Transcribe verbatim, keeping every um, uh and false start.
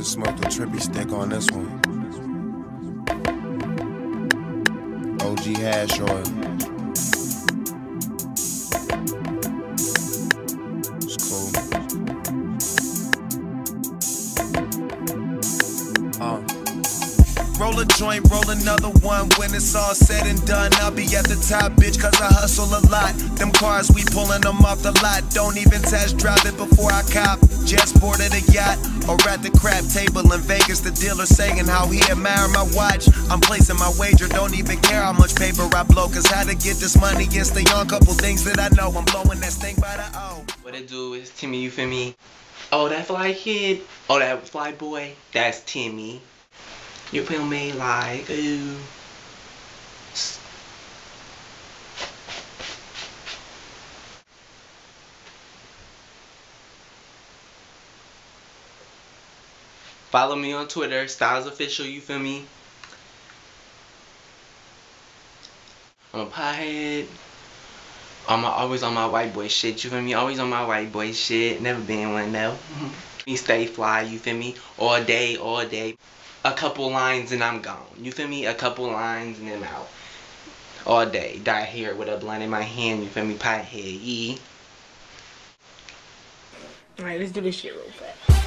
to smoke the trippy stick on this one. O G hash oil. It's cool. Uh. Roll a joint, roll another one. When it's all said and done, I'll be at the top, bitch, cause I hustle a lot. Them cars, we pulling them off the lot. Don't even test drive it before I cop. Just boarded a yacht, or at the crap table in Vegas. The dealer saying how he admire my watch. I'm placing my wager, don't even care how much paper I blow. Cause how to get this money is the young couple things that I know. I'm blowing that thing by the O. What it do is Timmy, you feel me? Oh, that fly kid. Oh, that fly boy. That's Timmy. You feel me? Like, ooh. Follow me on Twitter, Styles Official, you feel me? I'm a pothead. I'm always on my white boy shit, you feel me? Always on my white boy shit. Never been one though. Me stay fly, you feel me? All day, all day. A couple lines and I'm gone. You feel me? A couple lines and I'm out. All day. Die here with a blunt in my hand, you feel me? Pothead, yee. Alright, let's do this shit real fast.